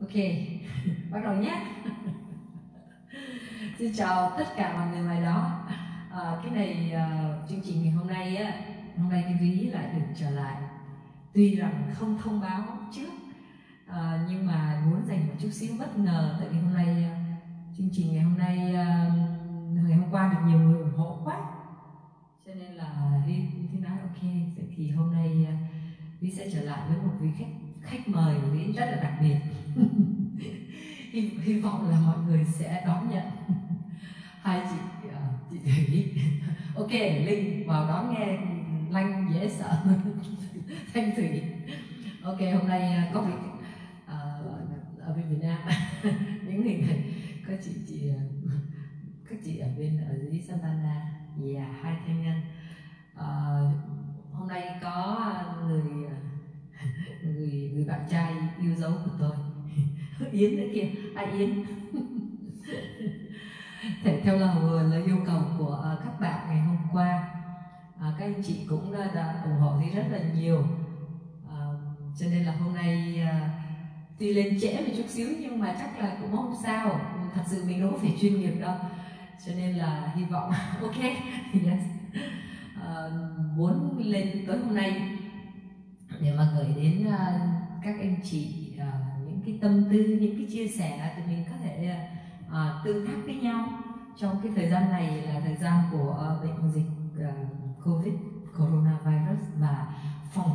Ok, bắt đầu nhé. Xin chào tất cả mọi người ngoài đó. Cái này chương trình ngày hôm nay á, hôm nay cái ví lại được trở lại. Tuy rằng không thông báo trước, nhưng mà muốn dành một chút xíu bất ngờ, tại vì hôm nay chương trình ngày hôm nay ngày hôm qua được nhiều người ủng hộ quá, cho nên là Ví nói ok, vậy thì hôm nay Ví sẽ trở lại với một vị khách mời Ví rất là đặc biệt. Hy vọng là mọi người sẽ đón nhận. Hai chị Thủy, ok, Linh vào đón nghe Lanh dễ sợ. Thanh Thủy, ok, hôm nay có vị ở bên Việt Nam. Những người này có các chị ở dưới Santana, hai thanh nhân. Hôm nay có người bạn trai yêu dấu của tôi, Yến nữa kìa. Yến. Theo lời yêu cầu của các bạn ngày hôm qua, các anh chị cũng đã ủng hộ thì rất là nhiều, cho nên là hôm nay tuy lên trễ một chút xíu nhưng mà chắc là cũng không sao. Thật sự mình đâu có phải chuyên nghiệp đâu, cho nên là hy vọng ok. Yes. Muốn lên tối hôm nay để mà gửi đến các anh chị những cái tâm tư, những cái chia sẻ để mình có thể tương tác với nhau trong cái thời gian này, là thời gian của bệnh dịch Covid coronavirus, và phòng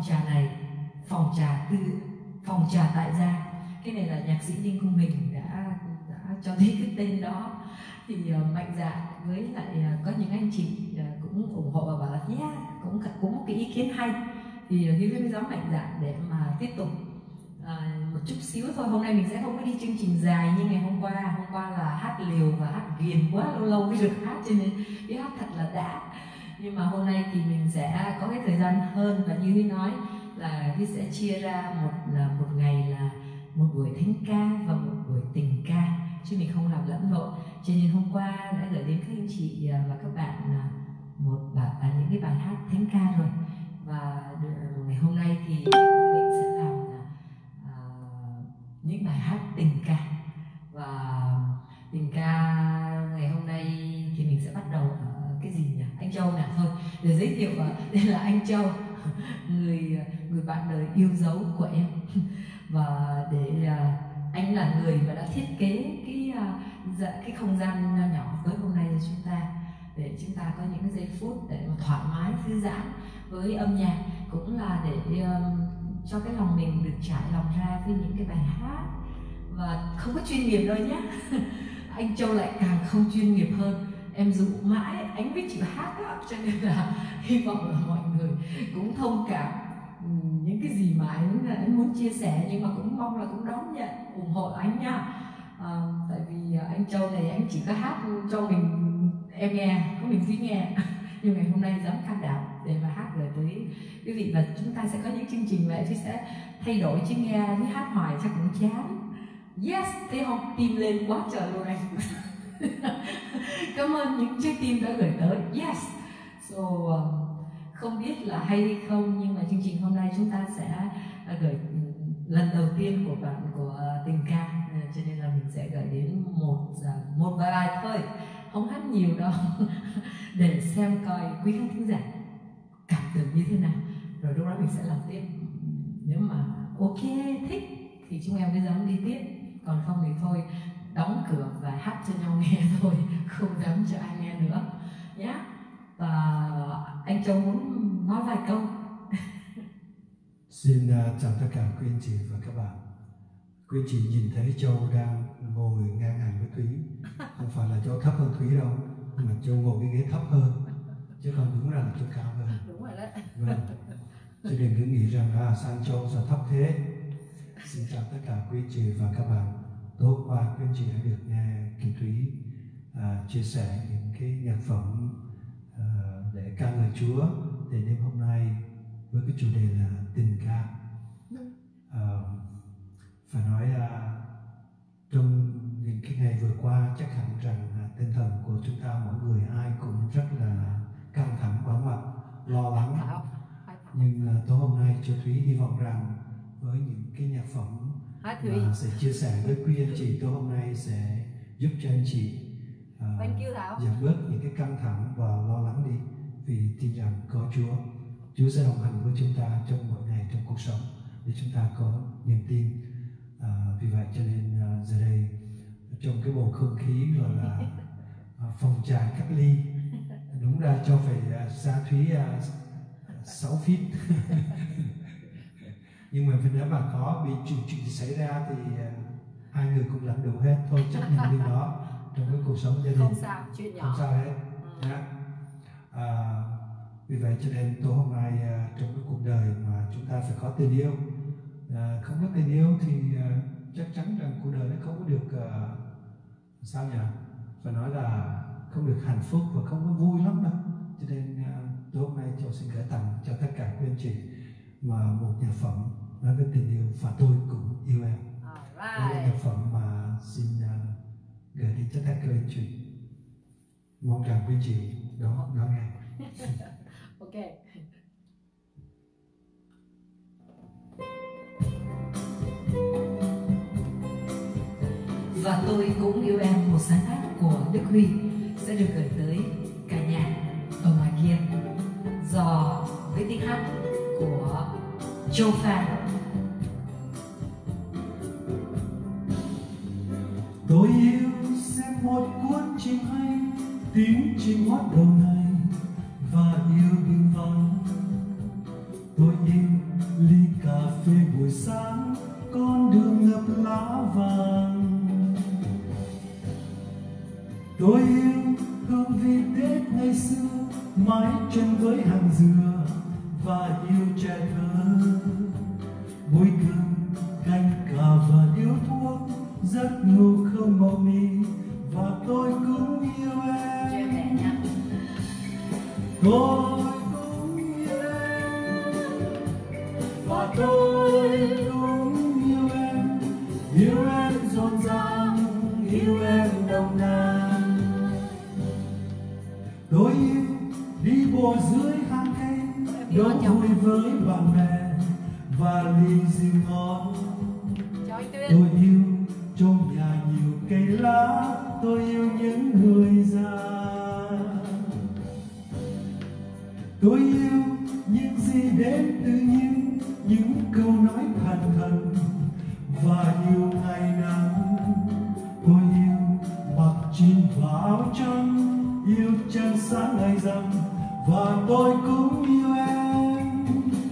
trà tại gia. Cái này là nhạc sĩ Đinh Công Bình đã cho thấy cái tên đó, thì mạnh dạn với lại có những anh chị cũng ủng hộ và bảo là cũng một cái ý kiến hay, thì Hiếu dám mạnh dạn để mà tiếp tục một chút xíu thôi. Hôm nay mình sẽ không có đi chương trình dài như ngày hôm qua là hát liều và hát ghiền quá, lâu mới được hát, cho nên cái hát thật là đã. Nhưng mà hôm nay thì mình sẽ có cái thời gian hơn, và như Huy nói là Huy sẽ chia ra một ngày là một buổi thánh ca và một buổi tình ca, chứ mình không làm lẫn lộn. Cho nên hôm qua đã gửi đến các anh chị và các bạn những cái bài hát thánh ca rồi, và ngày hôm nay thì mình sẽ làm những bài hát tình ca. Và tình ca ngày hôm nay thì mình sẽ bắt đầu ở cái gì nhỉ? Anh Châu nè, thôi để giới thiệu đây là anh Châu, người bạn đời yêu dấu của em. Và để anh là người mà đã thiết kế cái không gian nho nhỏ tối hôm nay cho chúng ta, để chúng ta có những cái giây phút để mà thoải mái thư giãn với âm nhạc, cũng là để cho cái lòng mình được trải lòng ra với những cái bài hát. Và không có chuyên nghiệp đâu nhé. Anh Châu lại càng không chuyên nghiệp hơn. Em dụ mãi anh biết chịu hát đó, cho nên là hy vọng là mọi người cũng thông cảm những cái gì mà anh muốn chia sẻ, nhưng mà cũng mong là cũng đón nhận, ủng hộ anh nha. Tại vì anh Châu này anh chỉ có hát cho mình em nghe, có mình Thúy nghe. Nhưng ngày hôm nay dám can đảm để mà hát gửi tới quý vị, và chúng ta sẽ có những chương trình vậy thì sẽ thay đổi, chứ nghe với hát hoài chắc cũng chán. Yes, thấy không? Tim lên quá trời luôn anh. Cảm ơn những trái tim đã gửi tới. Yes. So không biết là hay hay không, nhưng mà chương trình hôm nay chúng ta sẽ gửi lần đầu tiên của tình ca, cho nên là mình sẽ gửi đến một vài bài thôi, không hát nhiều đâu. Để xem coi quý khán thính giả cảm tưởng như thế nào, rồi lúc đó mình sẽ làm tiếp. Nếu mà ok, thích thì chúng em mới dám đi tiếp, còn không thì thôi, đóng cửa và hát cho nhau nghe thôi, không dám cho ai nghe nữa nhé. Và anh Châu muốn nói vài câu. Xin chào tất cả quý anh chị và các bạn. Quý anh chị nhìn thấy Châu đang ngồi ngang hàng với Thúy, không phải là Châu thấp hơn Thúy đâu, mà Châu ngồi cái ghế thấp hơn, chứ không đúng là Châu cao hơn. Đúng rồi đấy. Vâng. Chứ đừng cứ nghĩ rằng sang Châu sao thấp thế. Xin chào tất cả quý anh chị và các bạn. Tối qua quý anh chị đã được nghe Kim Thúy chia sẻ những cái nhạc phẩm để ca ngợi Chúa. Thì đêm hôm nay với cái chủ đề là tình ca, phải nói trong những cái ngày vừa qua chắc hẳn rằng tinh thần của chúng ta mỗi người ai cũng rất là căng thẳng, vắng mặt, lo lắng. Nhưng tối hôm nay Châu Thúy hy vọng rằng với những cái nhạc phẩm Hả Thùy? mà sẽ chia sẻ với quý anh chị tối hôm nay, sẽ giúp cho anh chị giảm bớt những cái căng thẳng và lo lắng đi, vì tin rằng có Chúa sẽ đồng hành với chúng ta trong mỗi ngày trong cuộc sống để chúng ta có niềm tin. Vì vậy cho nên giờ đây trong cái bầu không khí gọi là phòng trà cách ly, đúng ra cho phải xa Thúy 6 feet nhưng mà nếu mà có bị chuyện gì xảy ra thì hai người cũng lãnh đủ hết thôi, chấp nhận điều đó trong cái cuộc sống gia đình, không sao, chuyện nhỏ, không sao hết. Vì vậy cho nên tối hôm nay trong cái cuộc đời mà chúng ta phải có tình yêu, không có tình yêu thì chắc chắn rằng cuộc đời nó không có được sao nhỉ, phải nói là không được hạnh phúc và không có vui lắm đâu. Cho nên tối hôm nay Châu xin gửi tặng cho tất cả quý anh chị mà một nhạc phẩm nói về tình yêu, và tôi cũng yêu em. Đó là nhạc phẩm mà xin gửi đến cho tất cả quý anh chị, mong rằng quý anh chị đó nghe. Ok. Và tôi cũng yêu em, một sáng tác của Đức Huy, sẽ được gửi tới cả nhà ở ngoài kia, dò với tiếng hát của Châu Phan. Tôi yêu xem một cuốn chim hay, tiếng chim hót đầu này và yêu bình vắng. Tôi yêu ly cà phê buổi sáng, con đường ngập lá vàng. Tôi yêu hương vị Tết ngày xưa, mái chân với hàng dừa và yêu trẻ thơ. Bụi cơm, canh cà và điếu thuốc, giấc ngủ không màu mì, và tôi cũng yêu em. Tôi cũng yêu em, và tôi cũng yêu em. Yêu em rộn ràng, yêu em nồng nàn. Tôi yêu đi bộ dưới hàng cây, đổ vui với bạn bè và ly rượu ngon. Tôi yêu trong nhà nhiều cây lá, tôi yêu những người già. Tôi yêu những gì đến tự nhiên, những câu nói thành thần và yêu ngày nắng. Tôi yêu mặc jean và áo trắng, yêu trăng sáng ngày rằm, và tôi cũng yêu em.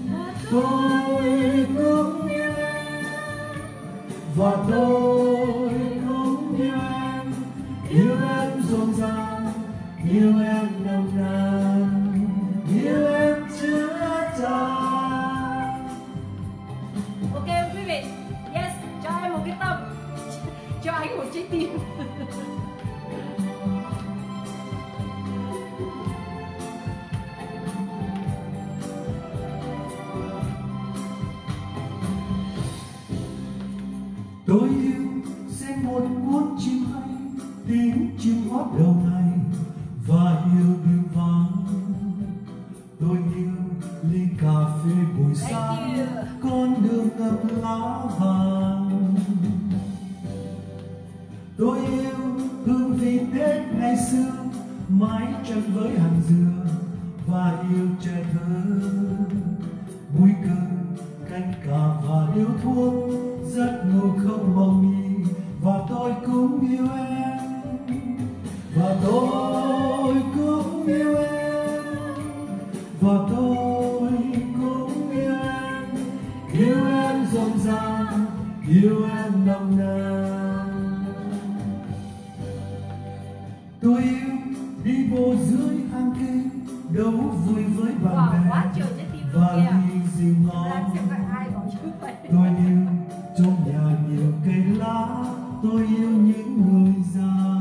Tôi cũng yêu em, và tôi cũng yêu em. Yêu em rộn ràng, yêu em nồng nàn, yêu em chứa chan. Ok quý vị, yes, cho em một cái tâm, cho anh một trái tim. Tôi yêu xem một cuốn chim hay, tiếng chim hót đầu ngày và yêu bình vắng. Tôi yêu ly cà phê buổi sáng, con đường ngập lá vàng. Tôi yêu hương vị Tết ngày xưa, mái tranh với hàng dừa và yêu trẻ thơ. Bụi cơm, canh cà và điếu thuốc, giấc ngủ không màu mì, và tôi cũng yêu em. Và tôi cũng yêu em, và tôi cũng yêu em. Yêu em rộn ràng, yêu em nồng nàn. Tôi yêu đi bộ dưới hàng cây, đấu vui với bạn bè và ly rượu ngon. Tôi yêu trong nhà nhiều cây lá, tôi yêu những người già.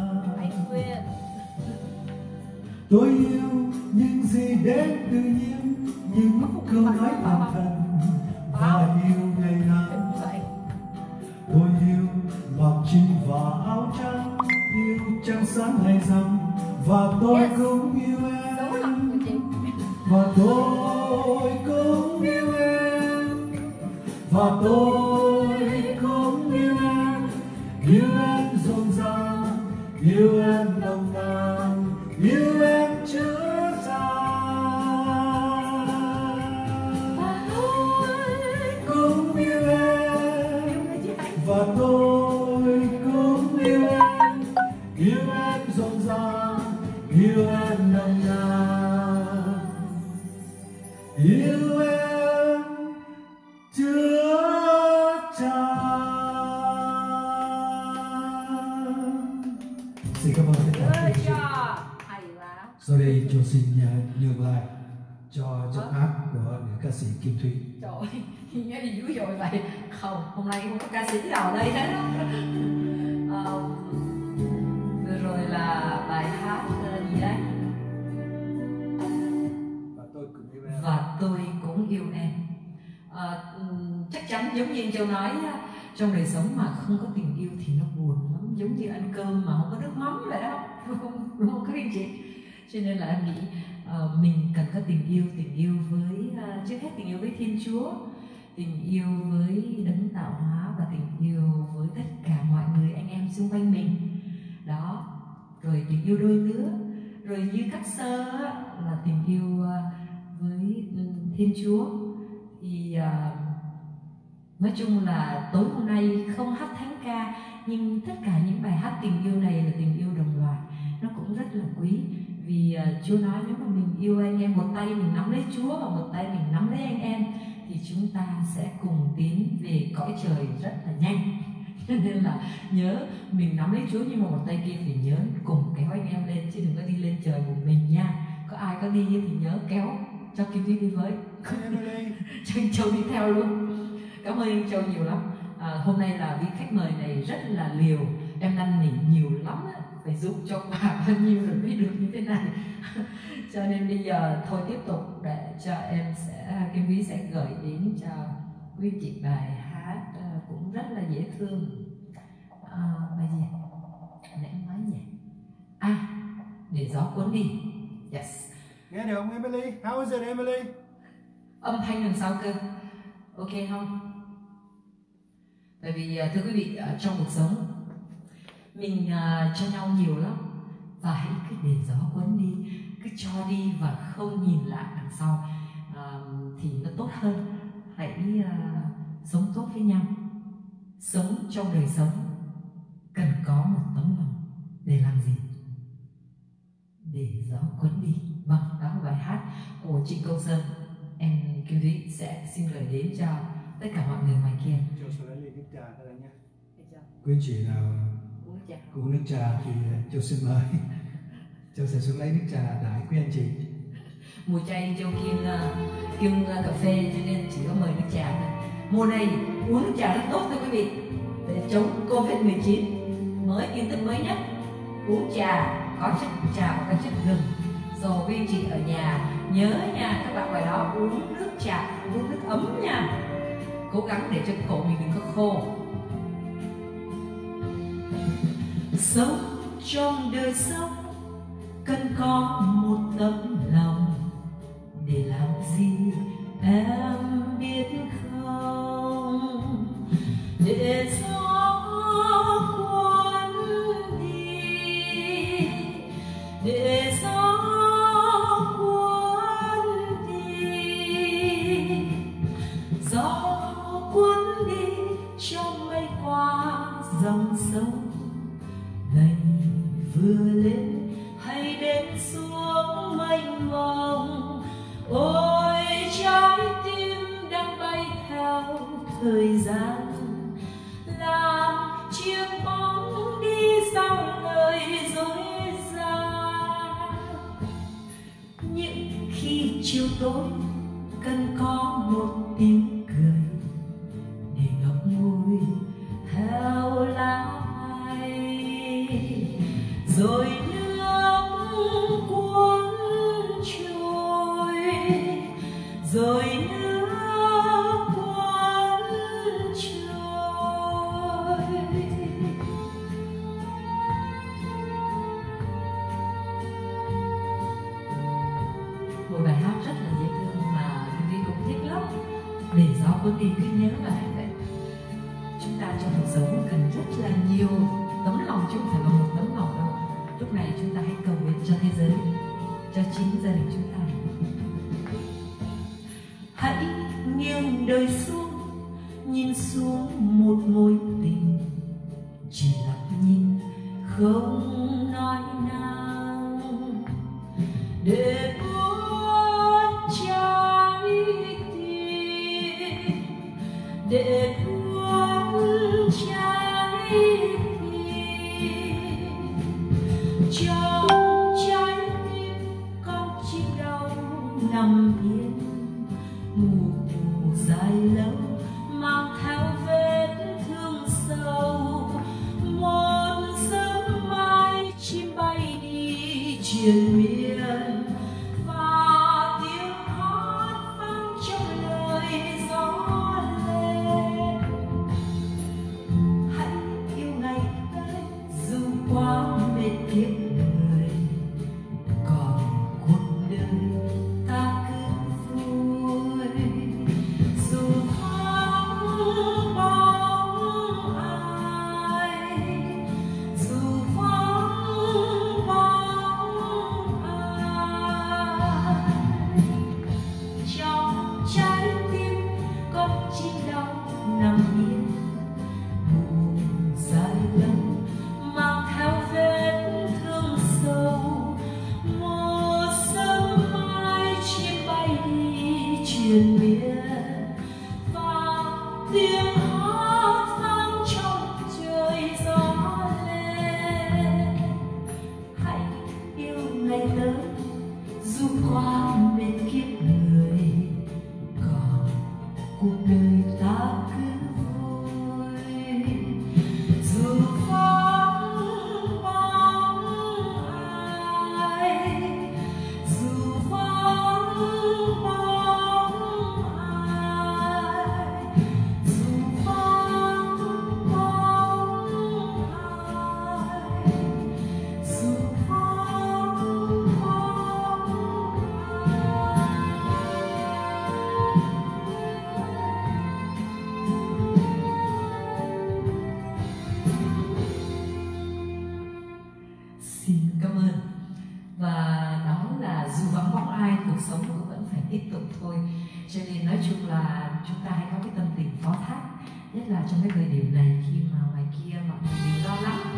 Tôi yêu những gì đến tự nhiên, những câu nói thành thần và yêu ngày nắng. Tôi yêu mặc jean và áo trắng, yêu trăng sáng ngày rằm, và tôi cũng yêu em. Và tôi cũng yêu em, và tôi cũng yêu em rộn ràng, yêu em nồng nàn, yêu em chứa chan. Và tôi Cũng yêu em và tôi cũng yêu em rộn ràng, yêu em nồng nàn, yêu em chứa chan. Xin cảm ơn tất cả quý vị. hay quá. Sau đây tôi xin nhường lại cho giọng hát của nữ ca sĩ Kim Thúy. Trời ơi, nghe đi dữ dội vậy. Không, hôm nay không có ca sĩ nào ở đây hết á. Vừa rồi là bài hát gì đấy? Và tôi cũng yêu em. Và tôi cũng yêu em. Chắc chắn giống như anh Châu nói, trong đời sống mà không có tình yêu thì nó buồn lắm, giống như ăn cơm mà không có nước mắm vậy đó. Đúng không các anh chị? Cho nên là em nghĩ mình cần có tình yêu với trước hết tình yêu với Thiên Chúa, tình yêu với Đấng tạo hóa và tình yêu với tất cả mọi người anh em xung quanh mình đó. Rồi tình yêu đôi lứa, rồi như các sơ là tình yêu với Thiên Chúa. Thì nói chung là tối hôm nay không hát thánh ca, nhưng tất cả những bài hát tình yêu này là tình yêu đồng loạt, nó cũng rất là quý. Vì Chúa nói nếu mà mình yêu anh em, một tay mình nắm lấy Chúa và một tay mình nắm lấy anh em, thì chúng ta sẽ cùng tiến về cõi trời rất là nhanh. Cho nên là nhớ mình nắm lấy Chúa, nhưng mà một tay kia phải nhớ cùng kéo anh em lên, chứ đừng có đi lên trời một mình nha. Có ai có đi thì nhớ kéo cho Kim Thúy đi với, cho anh Châu đi theo luôn. Cảm ơn anh Châu nhiều lắm. Hôm nay là vị khách mời này rất là liều, em năn nỉ nhiều lắm á, phải giúp cho bà bao nhiêu rồi mới được như thế này. Cho nên bây giờ thôi tiếp tục để cho em Kim Thúy sẽ gửi đến cho quý chị bài hát cũng rất là dễ thương. Bài gì? Nãy em nói nhỉ? Để gió cuốn đi. Yes. Nghe được không Emily? How is it Emily? Âm thanh làm sao cơ? Ok không? Bởi vì thưa quý vị, trong cuộc sống mình cho nhau nhiều lắm, và hãy cứ để gió cuốn đi, cứ cho đi và không nhìn lại đằng sau thì nó tốt hơn. Hãy sống tốt với nhau. Sống trong đời sống cần có một tấm lòng để làm gì? Để gió cuốn đi. Vâng, đó là bài hát của Trịnh Công Sơn. Em Kim Thúy sẽ xin gửi đến cho tất cả mọi người ngoài kia. Châu sẽ lấy ly nước trà ra đây nha. Quý anh chị nào uống nước trà thì Châu xin mời. Châu sẽ xuống lấy nước trà đãi quý anh chị. Mùa chay Châu kiêng cà phê, cho nên chỉ có mời nước trà thôi. Mùa này uống nước trà rất tốt thưa quý vị, để chống Covid-19. Tin tức mới nhất, uống trà có chất trà và có chất gừng. Rồi quý anh chị ở nhà nhớ nha, các bạn ngoài đó uống nước trà, uống nước ấm nha. Cố gắng để cho cổ mình đừng có khô. Sống trong đời sống cần có một tấm lòng, để làm gì em biết không? Để gió cuốn đi, để gió cuốn đi, gió cuốn đi trong mây qua dòng sông. Ngày vừa lên hay đến xuống mênh mông, ôi trái tim đang bay theo thời gian, làm chiếc bóng đi dòng lời dối gian. Những khi chiều tối cần có một tiếng cười, để ngậm ngùi theo lá mai, rồi nước cuốn trôi, rồi nước cuốn trôi. Một bài hát rất là dễ thương mà Kim Thúy cũng thích lắm. Để cô Tì cứ nhớ lại vậy, chúng ta trong cuộc sống cần rất là nhiều tấm lòng, chứ không phải là một tấm lòng đâu. Lúc này chúng ta hãy cầu nguyện cho thế giới, cho chính gia đình chúng ta. Hãy nghiêng đời xuống, nhìn xuống một mối tình, chỉ lặng nhìn không nói nào, để buốt trái tim, để buốt trái tim. Trong trái tim con chim đau nằm yên, mù dài lâu mang theo vết thương sâu. Một sớm mai chim bay đi triền miên, và tiếng hát vang trong lời gió lên. Hãy yêu ngày tới dù quá mệt kiếp người, còn cuộc đời ta cứ vui. Dù vắng bóng ai, dù vắng bóng ai, trong trái tim con chim đau nằm yên, buồn dài lâu mang theo vết thương sâu. Một sớm mai chim bay đi triền miên, và tiếng hát vang trong trời gió lên. Hãy yêu ngày tới dù quá mệt kiếp người, còn cuộc đời ta cứ vui. Dù vắng bóng ai, dù vắng bóng ai, dù vắng bóng ai, dù vắng bóng Xin cảm ơn. Và đó là dù vắng bóng ai, cuộc sống cũng vẫn phải tiếp tục thôi. Cho nên nói chung là chúng ta hãy có cái tâm tình phó thác, nhất là trong cái thời điểm này khi mà ngoài kia mọi người đều lo lắng.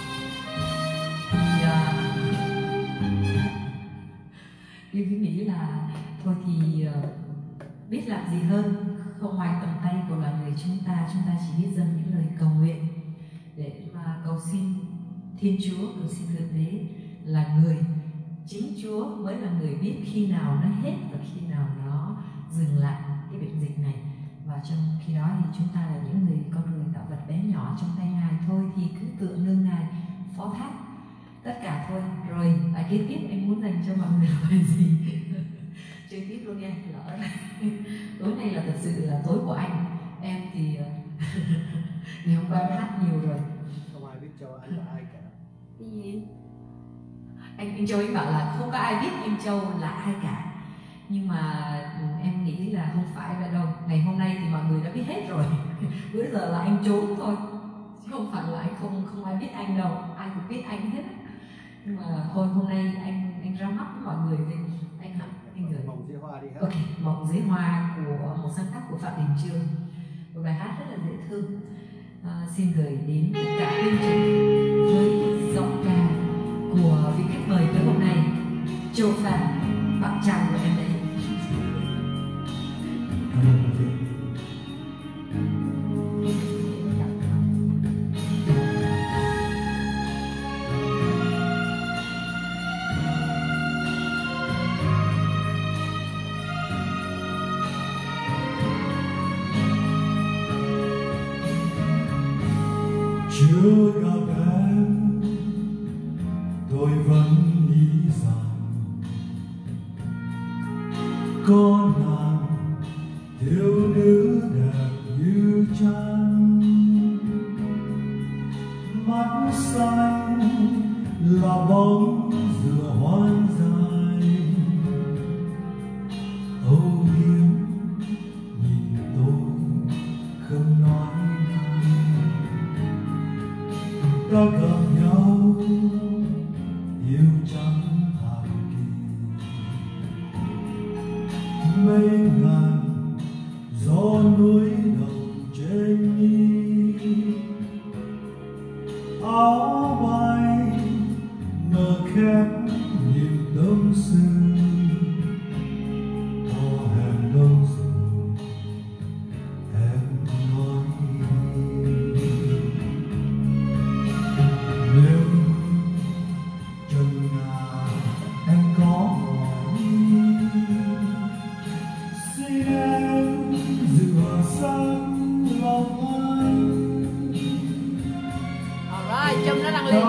Thì Linh nghĩ là thôi thì biết làm gì hơn, không ngoài tầm tay của loài người chúng ta chỉ biết dâng những lời cầu nguyện để mà cầu xin Thiên Chúa, cầu xin Thượng Đế là người, chính Chúa mới là người biết khi nào nó hết và khi nào nó dừng lại cái bệnh dịch này. Và trong khi đó thì chúng ta là những người con người tạo vật bé nhỏ trong tay Ngài thôi, thì cứ tượng nương Ngài, phó thác tất cả thôi. Rồi bài kế tiếp anh muốn dành cho mọi người là bài gì? Chơi tiếp luôn nha, lỡ này. Tối nay là thật sự là tối của anh, em thì ngày hôm qua em hát nhiều rồi. Không ai biết Châu anh là ai cả. Cái gì? Anh Châu anh bảo là không có ai biết anh Châu là ai cả. Nhưng mà em nghĩ là không phải vậy đâu. Ngày hôm nay thì mọi người đã biết hết rồi. Bữa giờ là anh trốn thôi, chứ không phải là anh không ai biết anh đâu. Ai cũng biết anh hết. Nhưng mà thôi hôm nay anh ra mắt với mọi người thì anh gửi Mộng Dưới Hoa đi hết. Ok, Mộng Dưới Hoa của một sáng tác của Phạm Đình Chương, một bài hát rất là dễ thương. Xin gửi đến tất cả chương trình với giọng ca của vị khách mời tới hôm nay, Châu Phạm, bạn trai của em đấy. Cảm ơn quý vị. Chưa gặp em, tôi vẫn nghĩ rằng có nàng thiếu nữ đẹp như trăng, mắt xanh là bóng dừa hoang dại, âu yếm nhìn tôi ta gặp nhau yêu chẳng hạn kỳ, mấy ngàn gió núi đầu trên mi, áo bay mở khép nhịp tâm sự, hò hẹn lâu rồi em nói đi. Nếu chân nhà anh có hỏi, xin em dựa sang lòng anh. Alright, Trâm nó đang lên.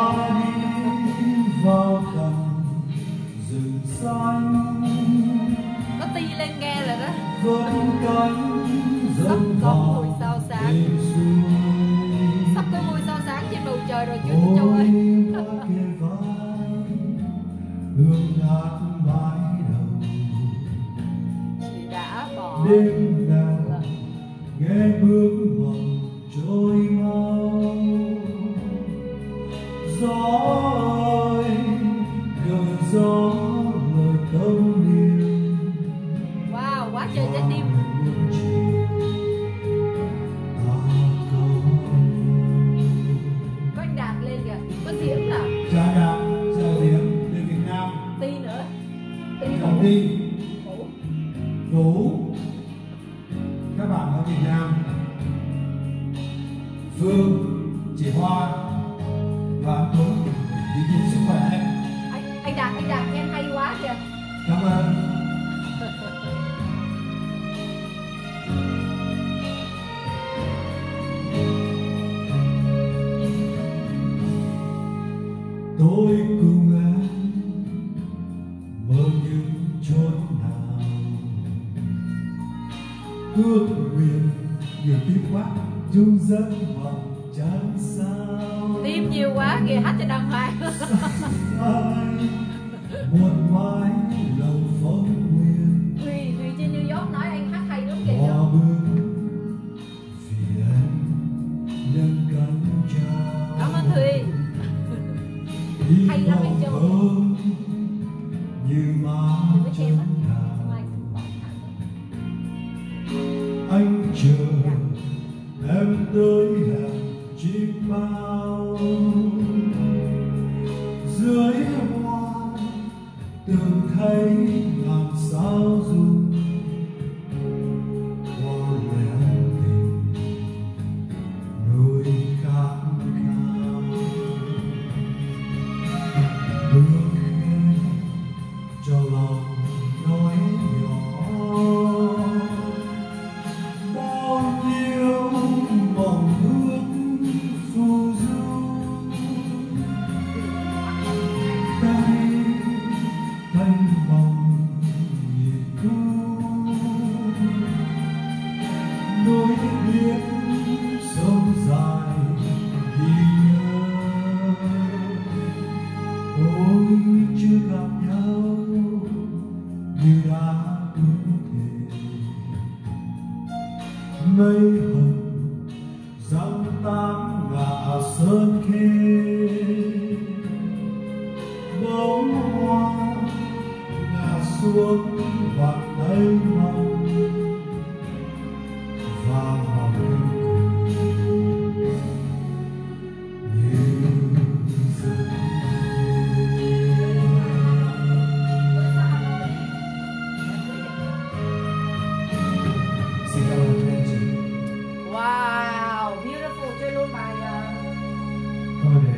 Vào tầm rừng xanh, có ti lên nghe rồi đó. vẫn cánh Sắp dâng có vào mùi sao sáng, đêm xuôi. sắp có mùi sao sáng trên bầu trời rồi chú Châu ơi. Ôi hoa kề vai, hương ngát mái đầu. Chị đã bỏ Đêm nào nghe bước vòng trôi mau, gió ơi gợi gió lời tâm niệm. wow, quá trời trái tim. Có anh Đạt lên kìa, có Diễm là Chào Đạt, chào Diễm, từ Việt Nam. Ti nữa. Ti Chào Vũ. Ti, Vũ. Vũ, các bạn ở Việt Nam, Phương, chị Hoa và anh Tuấn, giữ gìn sức khỏe. Anh Đạt em hay quá kìa. Cảm ơn. Tôi cùng em mơ những chốn nào, ước nguyện nhiều tiếng quát chung dẫn vòng chẳng sao. Tim nhiều quá kìa, hát cho đàng hoàng. Ai một mái lầu phong nguyên, Thùy trên New York nói anh hát hay lắm kìa. hòa bước vì anh nâng cánh chào. Cảm ơn Thùy. Hay lắm anh Châu. Như má Đừng có chê chân mất. nào Mai. anh chờ em tới hẹn chiếc bao, dưới hoa từng thấy ngàn sao rung, hoa lẻ tình nỗi khát khao. Bước em cho lòng nói nhỏ, bao nhiêu mộng ước phù du. Tay thanh mong nhịp thu, nỗi biết sông dài ghi nhớ. Ôi chưa gặp nhau như đã ước thề, mây hồng răng tan ngả sơn khê, bóng hoa ngả xuống vạt tay mong và mong cười như giấc Xin cảm ơn anh chị. Wow, beautiful. Chơi luôn bài Thôi để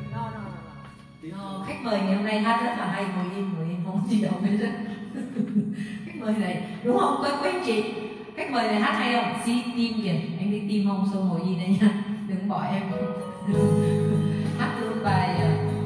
khách mời ngày hôm nay hát rất là hay. Ngồi im không gì đâu hết. Khách mời này đúng không quý anh chị? Khách mời này hát hay không? Si tim kìa, anh đi tim không? Xong ngồi im đây nha, đừng bỏ em. Hát luôn bài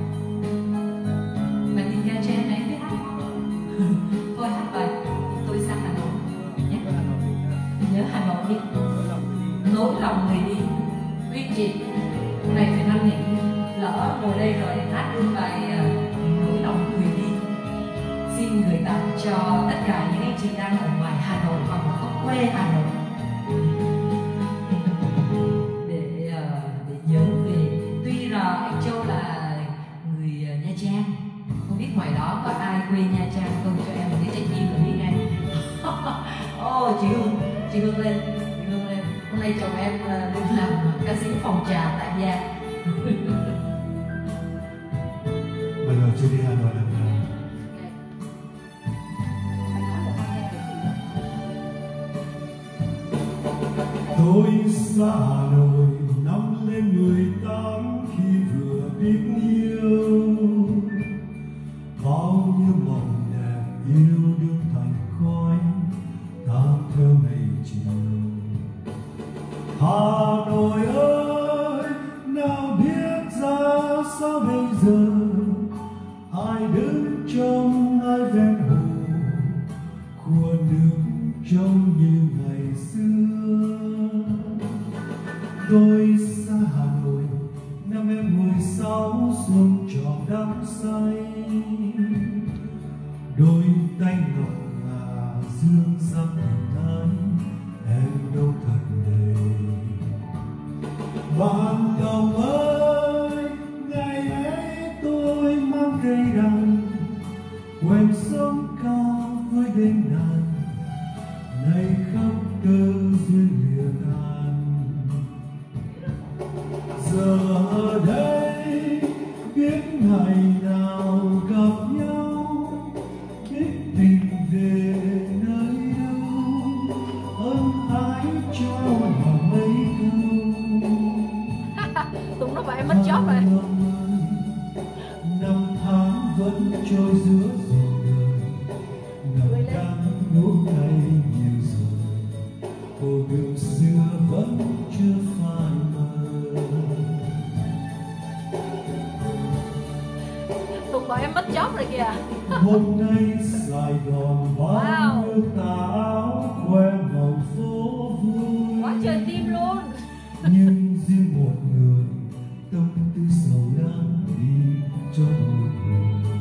tình ca trẻ này biết hát không? Thôi hát bài tôi sang Hà Nội nhé. Nhớ Hà Nội đi, nỗi lòng người đi. Quý anh chị này phải năn nỉ, lỡ ngồi đây rồi hát luôn bài nỗi lòng người đi. Xin gửi tặng cho tất cả những anh chị đang ở ngoài Hà Nội hoặc là ở quê Hà Nội, để nhớ về. Tuy là anh Châu là người Nha Trang, không biết ngoài đó có ai quê Nha Trang không, cho em một cái check in và biết ngay. Chị Hương lên, hôm nay chồng em được làm ca sĩ phòng trà tại gia. Bây giờ chưa đi Hà Nội lần nào. Tôi xa Hà Nội năm lên 18 khi vừa biết yêu, bao nhiêu mộng đẹp yêu đương thành khói tan theo mây chiều. Hà Nội ơi, nào biết ra sao bây giờ, ai đứng trong ai ven hồ, khuôn nước trông như ngày xưa. Tôi xa Hà Nội năm em 16 xuân tròn đắm say, đôi tay ngọc ngà dương dáng tình ái em đâu thật đầy. Bạn đồng ơi, ngày ấy tôi mang cây đàn quen sóng cao với đêm đàn, nay khắp tơ duyên lìa tàn. Giờ đây biết ngày nào gặp nhau, biết tình về nơi đâu, ân ái trao mà mấy câu. Tụng nó vậy em mất job rồi. Năm tháng vẫn trôi giữa dòng đời, ngập đắng nuốt tay nhiều rồi, hồ gươm xưa vẫn chưa phai mờ. Tụng bảo em mất job rồi kìa. Hôm nay Sài Gòn bao nhiêu tà áo khoe màu phố vui, Quá trời tim luôn. nhưng riêng một người tâm tư sầu đắng đi cho một người.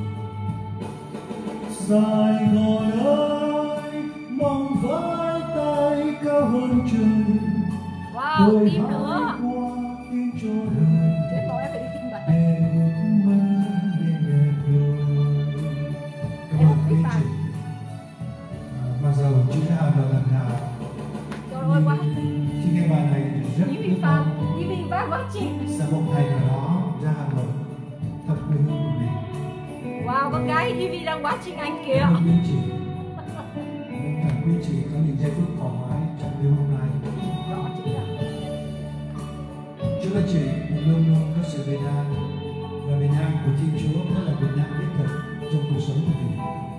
Sài Gòn ơi, mong vãi tay cao hơn trời. Wow, Tôi tim nữa. hãy qua tiếng cho đời, Chết rồi, em phải đi tim bạn. để ước mơ đến đẹp rồi. Cảm ơn quý chị. Mặc dù chưa ra Hà Nội lần nào, Trời ơi, quá. chị nghe bài này rất ước mong Như vì ba quá chị. sẽ một ngày nào đó ra Hà Nội thăm quê hương của mình. Wow, con gái Ivy đang watching anh kìa. Cảm ơn quý chị. Mong rằng quý chị có những giây phút thoải mái trong đêm hôm nay. Rõ chứ ạ. Chúc các chị luôn luôn có sự bình an, và bình an của Thiên Chúa mới là bình an đích thực trong cuộc sống của mình.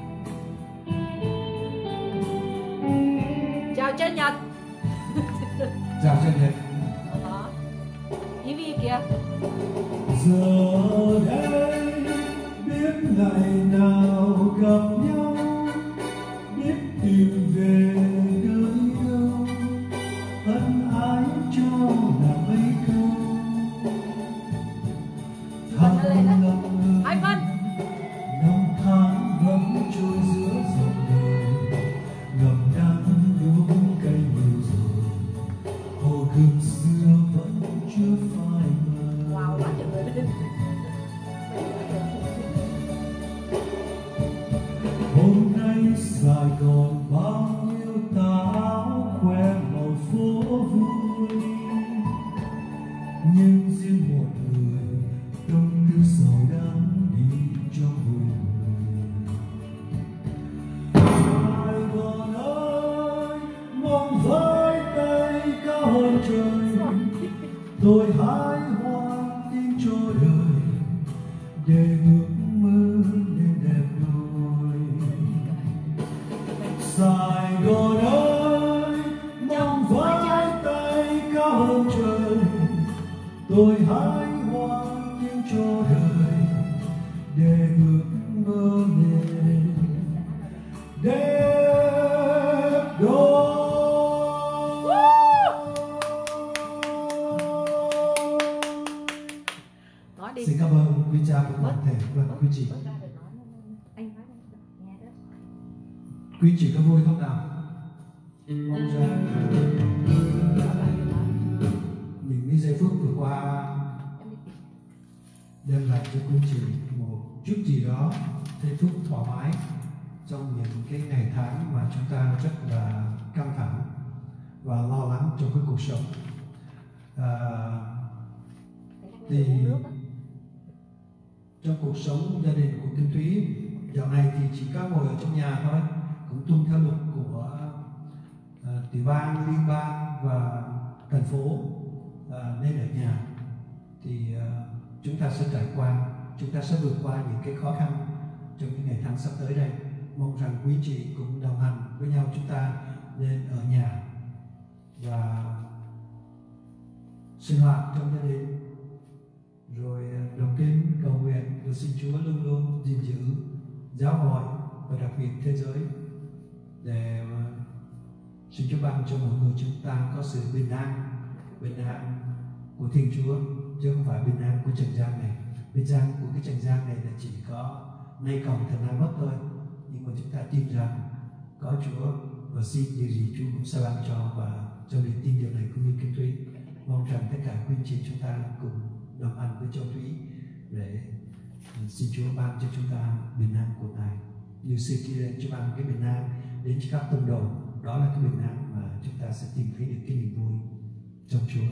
Chào chân Nhật. Chào chân Nhật. Đó. Ivy kìa. Giờ đây biết ngày nào gặp nhau, biết tìm về nơi đâu, ân ái cho là mấy câu. Thăng lâm Hai phân. năm tháng vẫn trôi giữa dòng đời, ngập đắng uống cây nhiều rồi, hồ gươm xưa vẫn chưa phai mờ. Wow, quá trời người lên. Hôm nay Sài Gòn bao nhiêu tà áo khoe màu phố vui, nhưng riêng một người tâm tư sầu đắng đi cho vui người. Sài Gòn ơi, mong vẫy tay cao hơn trời, tôi hái hoa tin cho đời, để ước mơ nên đẹp đôi. Sài Gòn ơi, mong vẫy tay cao hơn trời, tôi hái hoa tin cho đời, để ước mơ nên đẹp đôi. Nói đi. Xin cảm ơn quý cha và toàn thể và quý chị. Quý chị có vui không nào? Mong rằng những cái giây phút vừa qua đem lại cho quý chị một chút gì đó thấy thúc thoải mái trong những cái ngày tháng mà chúng ta rất là căng thẳng và lo lắng trong cái cuộc sống. Thì trong cuộc sống gia đình của Kim Thúy dạo này thì chỉ có ngồi ở trong nhà thôi, cũng tuân theo luật của tiểu bang, liên bang và thành phố nên ở nhà. Thì chúng ta sẽ trải qua, chúng ta sẽ vượt qua những cái khó khăn trong những ngày tháng sắp tới đây. Mong rằng quý chị cũng đồng hành với nhau, chúng ta nên ở nhà và sinh hoạt trong gia đình, rồi đọc kinh cầu nguyện và xin Chúa luôn luôn gìn giữ giáo hội và đặc biệt thế giới, để xin Chúa ban cho mọi người chúng ta có sự bình an của Thiên Chúa, chứ không phải bình an của trần gian này. Bình an của cái trần gian này là chỉ có nay còn thần nay mất thôi, nhưng mà chúng ta tin rằng có Chúa và xin điều gì Chúa cũng sẽ ban cho, và cho niềm tin điều này cũng như Kim Thúy mong rằng tất cả quý chị chúng ta cùng đồng hành với Châu Thúy để xin Chúa ban cho chúng ta bình an của Ngài. Như xưa kia Chúa ban cái bình an đến cho các tông đồ, đó là cái bình an mà chúng ta sẽ tìm thấy được cái niềm vui trong Chúa.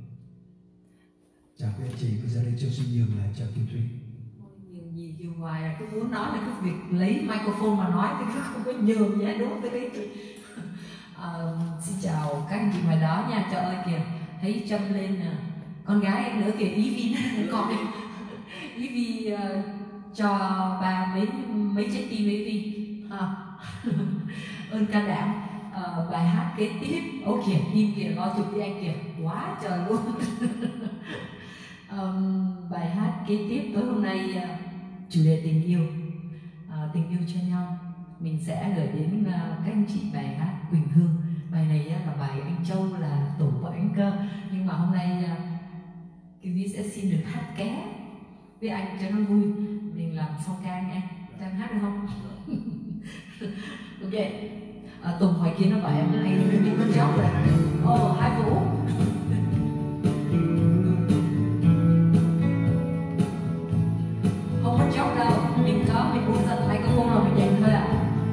Chào các anh chị, bây giờ đây Châu xin nhường lại cho Kim Thúy. Nhiều gì nhiều ngoài là cứ muốn nói là cái việc lấy microphone mà nói thì cứ không có nhường gì hết, đúng không cái chị? Xin chào các anh chị ngoài đó nha. Trời ơi kìa, thấy Trâm lên con gái em nữa kìa, Ý Vi con đi. Ý Vi cho ba mấy trái tim Ý Vi ơn can đảm. Bài hát kế tiếp, ô kìa tim kìa, lo chụp đi anh kìa, quá trời luôn. Bài hát kế tiếp tối hôm nay chủ đề tình yêu, tình yêu cho nhau. Mình sẽ gửi đến các anh chị bài hát Quỳnh Hương. Bài này là bài anh Châu là tổ của anh Cơ, nhưng mà hôm nay Kim Thúy sẽ xin được hát ké với anh cho nó vui. Mình làm song ca nha, cho em hát được không? Ok. Tùng ngoài kia nó bảo em hay bị mất chót rồi. Hai Vũ. Không mất chót đâu, mình buông giật microphone rồi mình dành thôi ạ.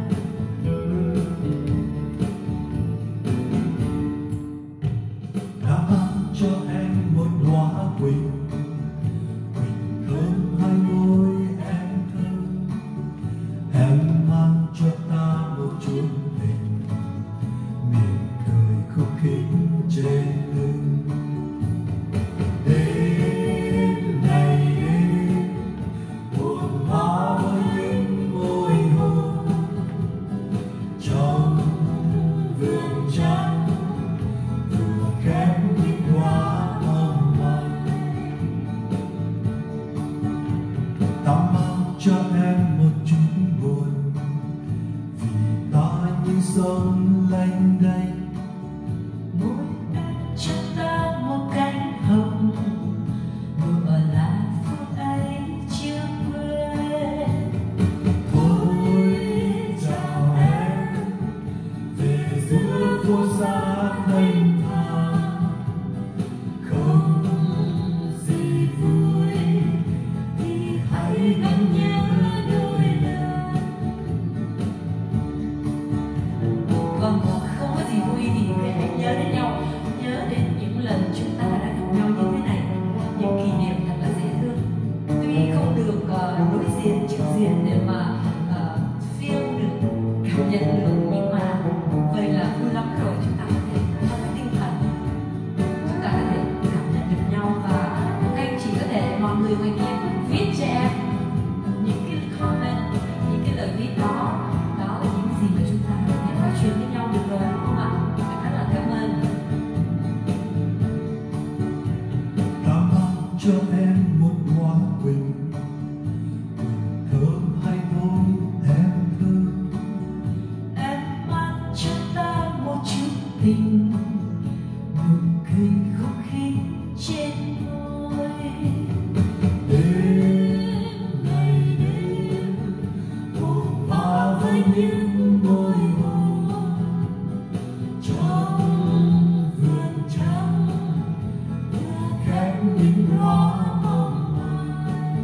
Đã ban cho em một đóa quỳnh, quỳnh thơm hai môi em thơm, em mang cho ta một chút tình, miệng cười khúc khích trên lưng. Đêm này đêm buồn hoa với những môi hôn trong vườn trắng, vừa khép những hoa mong manh. Ta mang cho em một chút buồn, vì ta như sông lênh đênh. Mỗi em cho ta một cánh hồng, nụ là phút ấy chưa quên. Thôi chào em về giữa phố xa thanh thang, không gì vui thì hãy ngắm nhớ đôi lần. Vâng, không có gì vui thì hãy nhớ đến nhau, nhớ đến những lần chúng ta đã gặp nhau như thế này, những kỷ niệm thật là dễ thương. Tuy không được đối diện trực diện để mà feel được, cảm nhận được, nhưng mà vậy là vui lắm rồi. Chúng ta có thể trong cái tinh thần, chúng ta có thể cảm nhận được nhau, và các anh chị có thể, mọi người ngoài kia viết cho em những cái comment, những cái lời viết đó, đó là những gì mà chúng ta có thể nói chuyện với nhau được rồi, đúng không ạ? Rất là cảm ơn. Ta mang cho em một đóa quỳnh, quỳnh thơm hai môi em thơm, Em mang cho ta một chút tình, nụ cười khúc khích trên môi. đêm này đêm buồn bã với những môi hôn trong vườn trắng, vừa khép những hoa mong manh.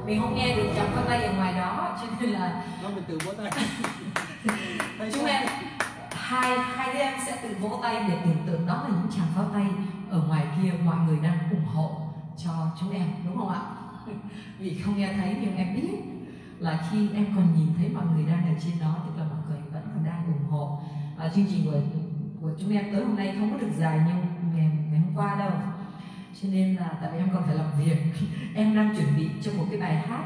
mình không nghe được chàng pháo tay ở ngoài đó, cho nên là nó mình tự vỗ tay. chúng em hai đứa em sẽ tự vỗ tay để tưởng tượng đó là những chàng pháo tay ở ngoài kia, mọi người đang ủng hộ cho chúng em, đúng không ạ? Vì không nghe thấy nhưng em biết là khi em còn nhìn thấy mọi người đang ở trên đó, tức là mọi người vẫn còn đang ủng hộ. Chương trình của chúng em tối hôm nay không có được dài như ngày hôm qua đâu, cho nên là tại vì em còn phải làm việc. Em đang chuẩn bị cho một cái bài hát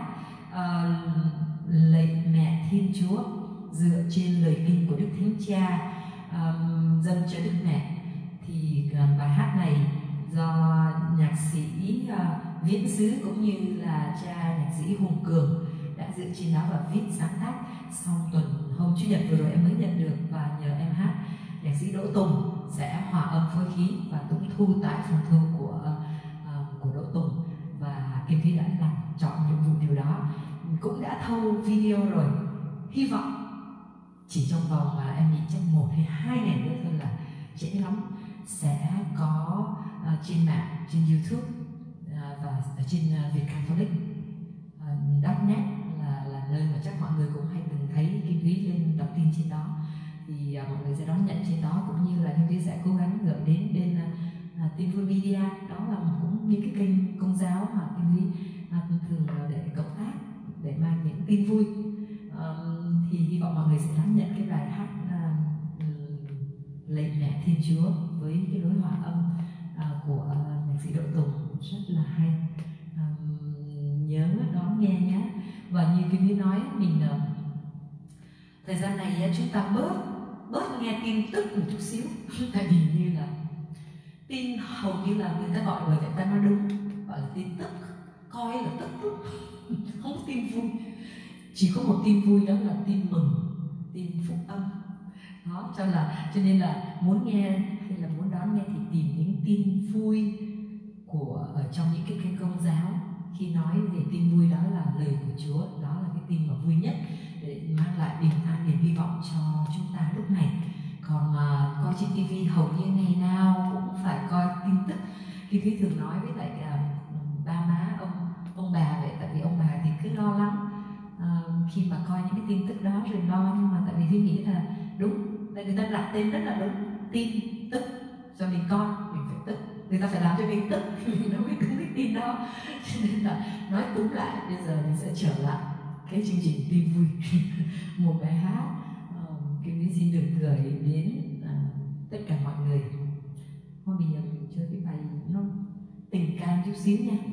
lạy mẹ Thiên Chúa dựa trên lời kinh của Đức Thánh Cha dâng cho Đức Mẹ. Thì bài hát này do nhạc sĩ Viễn Xứ cũng như là cha nhạc sĩ Hùng Cường đã dựa trên đó và viết sáng tác. Xong tuần hôm Chủ nhật vừa rồi em mới nhận được và nhờ em hát, nhạc sĩ Đỗ Tùng sẽ hòa âm phối khí và cũng thu tại phòng thu của Đỗ Tùng, và Kim Thúy đã làm chọn nhiệm vụ điều đó, cũng đã thâu video rồi. Hy vọng chỉ trong vòng em nghĩ trong 1 hay 2 ngày nữa thôi là trễ lắm sẽ có trên mạng, trên YouTube và ở trên Việt Catholic .net là nơi mà chắc mọi người cũng hay từng thấy Kim Thúy lên đọc tin trên đó, thì mọi người sẽ đón nhận trên đó, cũng như là Kim Thúy sẽ cố gắng gửi đến bên Tin Vui Media. Đó là cũng những cái kênh công giáo mà Kim Thúy thường để cộng tác để mang những tin vui. Thì hy vọng mọi người sẽ đón nhận cái bài hát Lạy Mẹ Thiên Chúa với cái lối hòa âm của nhạc sĩ Đỗ Tùng rất là hay. Nhớ đón nghe nhé. Và như Kim Thúy nói, mình thời gian này chúng ta bớt nghe tin tức một chút xíu. Tại vì như là tin hầu như là người ta gọi, bởi vậy ta nói đúng, gọi là tin tức, coi là tức lúc không có tin vui. Chỉ có một tin vui, đó là tin mừng, tin phúc âm đó. Cho nên là muốn nghe hay là muốn đón nghe thì tìm những tin vui ở trong những cái kênh công giáo. Khi nói về tin vui, đó là lời của Chúa, đó là cái tin mà vui nhất để mang lại bình an, niềm hy vọng cho chúng ta lúc này. Còn mà coi trên TV hầu như ngày nào cũng phải coi tin tức. Khi Thúy thường nói với lại ba má ông bà vậy, tại vì ông bà thì cứ lo lắng khi mà coi những cái tin tức đó rồi lo, nhưng mà tại vì Thúy nghĩ là đúng, tại người ta đặt tên rất là đúng, tin tức cho mình coi, mình phải tức, người ta phải làm cho mình tức mình đâu biết đúng cái tin đó. Cho nên là nói túm lại, bây giờ mình sẽ trở lại cái chương trình tin vui. Một bài hát Kim Thúy xin được gửi đến tất cả mọi người. Thôi bây giờ mình chơi cái bài nó tình cảm chút xíu nha.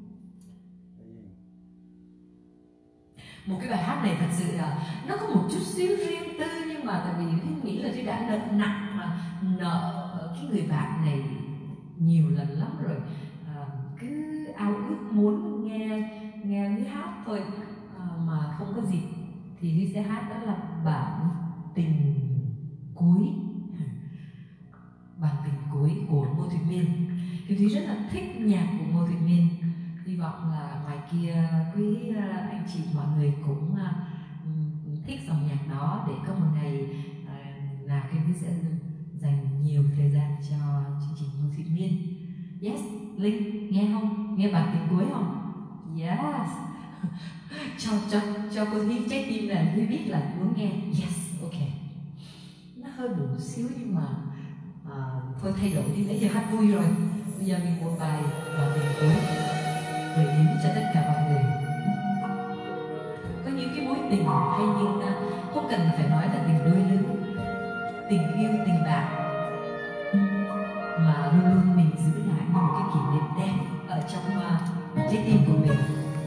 Một cái bài hát này thật sự là nó có một chút xíu riêng tư, nhưng mà tại vì Thúy nghĩ là Thúy đã nặng mà nợ cái người bạn này nhiều lần lắm rồi, cứ ao ước muốn nghe Thúy hát thôi mà không có dịp, thì Thúy sẽ hát, đó là bản tình cuối. Bản tình cuối của Ngô Thụy Miên. Thì Thúy rất là thích nhạc của Ngô Thụy Miên. Hy vọng là ngoài kia quý anh chị mọi người cũng thích dòng nhạc đó, để có một ngày nào Kim Thúy sẽ dành nhiều thời gian cho chương trình Ngô Thụy Miên. Yes, Linh nghe không? Nghe bản tình cuối không? Yes. cho cô Thúy trái tim này, Thúy biết là muốn nghe. Yes, ok. Nó hơi buồn một xíu nhưng mà thôi thay đổi đi, nãy giờ hát vui rồi. Bây giờ mình một bài bản tình cuối gửi đến cho tất cả mọi người. Có những cái mối tình hay nhưng không cần phải nói là tình đôi lứa, tình yêu, tình bạn, mà luôn luôn mình giữ lại như một cái kỷ niệm đẹp ở trong trái tim của mình.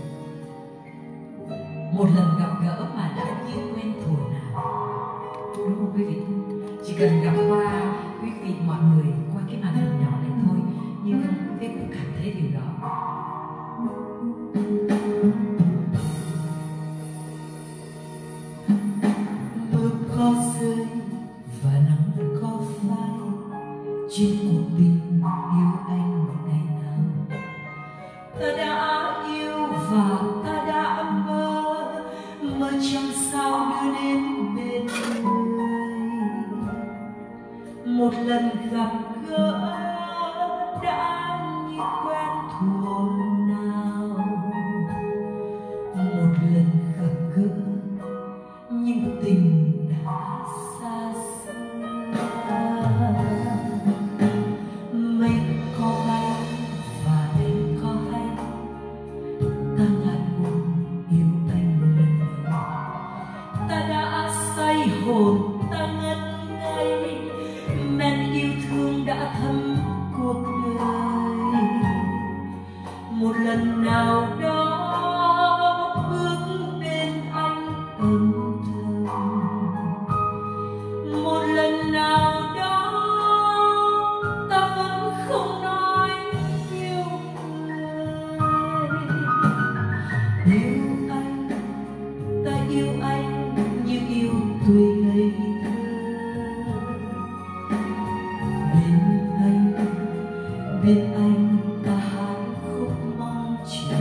Một lần gặp gỡ mà đã như quen thuở nào, đúng không quý vị? Chỉ cần gặp qua quý vị mọi người qua cái màn hình nhỏ này thôi, nhưng quý vị cũng cảm thấy điều đó. Mưa có rơi và nắng có phai trên cuộc tình yêu anh ngày nào. Ta đã yêu và ta đã mơ chẳng sao đưa đến bên người. Một lần gặp gỡ đã như quen thuở nào, một lần nào đó bước bên anh âm thầm, một lần nào đó ta vẫn không nói yêu người. Yêu anh, ta yêu anh như yêu tuổi ngây thơ. Bên anh ta hát khúc mong chờ.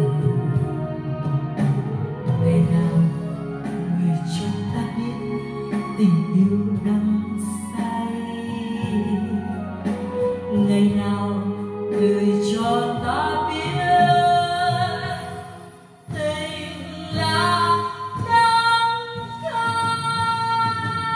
Ngày nào người cho ta biết tình yêu đắm say, ngày nào người cho ta biết tình là đắng cay.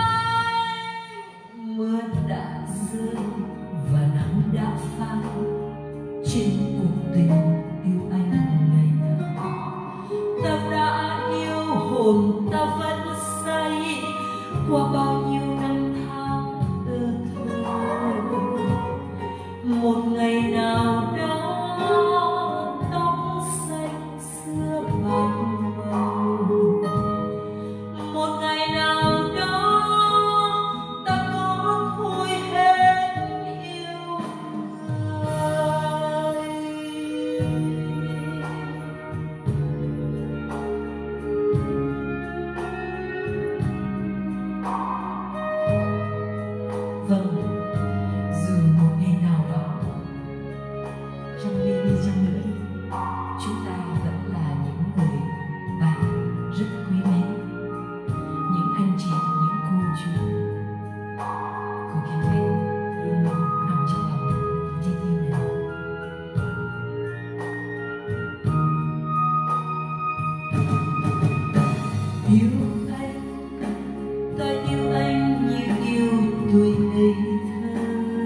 Mưa đã rơi và nắng đã phai trên cuộc tình yêu anh ngày nào. Ta đã yêu hồn ta vẫn say qua bao nhiêu năm tháng thơ thơ. Một ngày nào đó tóc xanh xưa bạc màu, một ngày nào đó ta có thôi hết yêu người. Vâng, dù một ngày nào đó trong ly đi chăng nữa đi, chúng ta vẫn là những người bạn rất quý mến, những anh chị, những cô chú. Cô Kim Thúy luôn luôn nằm trong lòng trái tim này. Yêu anh, ta yêu anh như yêu tuổi ngây thơ.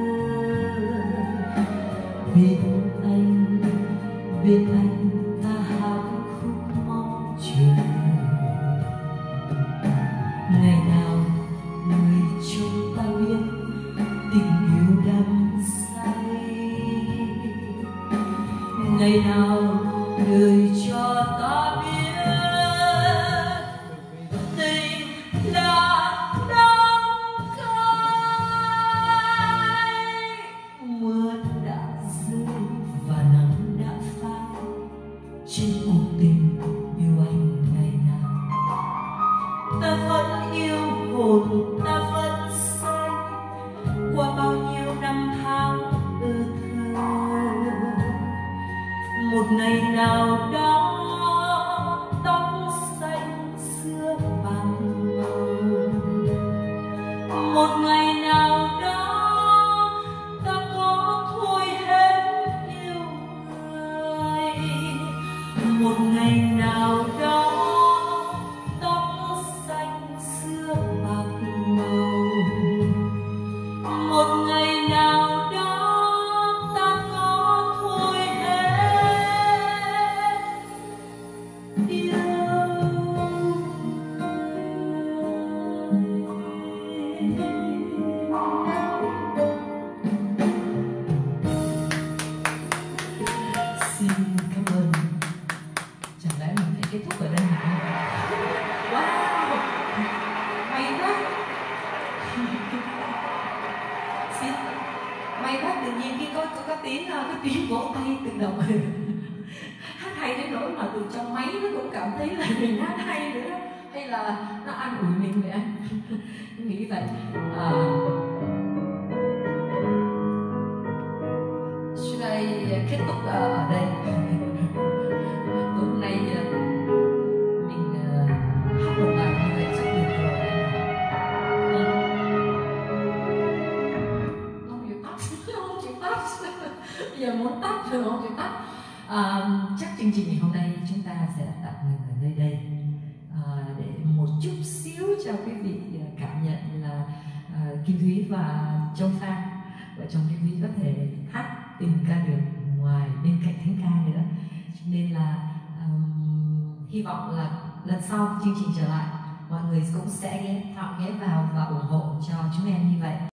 Bên anh ta hát khúc mong chờ. Ngày nào người cho ta biết tình yêu đắm say, ngày nào người cho ta biết tình là đắng cay. Mưa đã rơi và nắng đã phai trên cuộc tình yêu anh ngày nào. Ta vẫn yêu hồn ta vẫn say qua bao nhiêu năm tháng thơ thơ. Một ngày nào đó tóc xanh xưa bạc màu, một ngày nào đó ta có thôi hết yêu người. Một ngày nào đó tóc xanh xưa bạc màu, một ngày nào đó ta có thôi hết yêu Xin cảm ơn. Chẳng lẽ mình phải kết thúc ở đây hả? Wow, may quá. Xin may quá, tự nhiên khi có tiếng vỗ tay tự động. Hát hay đến nỗi mà từ trong máy nó cũng cảm thấy là mình hát hay nữa, hay là nó an ủi mình vậy anh? Nghĩ vậy. Should I kết thúc ở đây? Tối hôm nay mình hát một bài như vậy chắc được rồi. Không chịu tắt, không chịu tắt. Bây giờ muốn tắt rồi không chịu tắt. Chắc chương trình ngày hôm nay chúng ta sẽ tạm ngừng ở nơi đây, để một chút xíu cho quý vị cảm nhận là Kim Thúy và Châu Phan, vợ chồng Kim Thúy có thể hát tình ca được ngoài bên cạnh thánh ca nữa. Cho nên là hy vọng là lần sau chương trình trở lại mọi người cũng sẽ ghé vào và ủng hộ cho chúng em như vậy.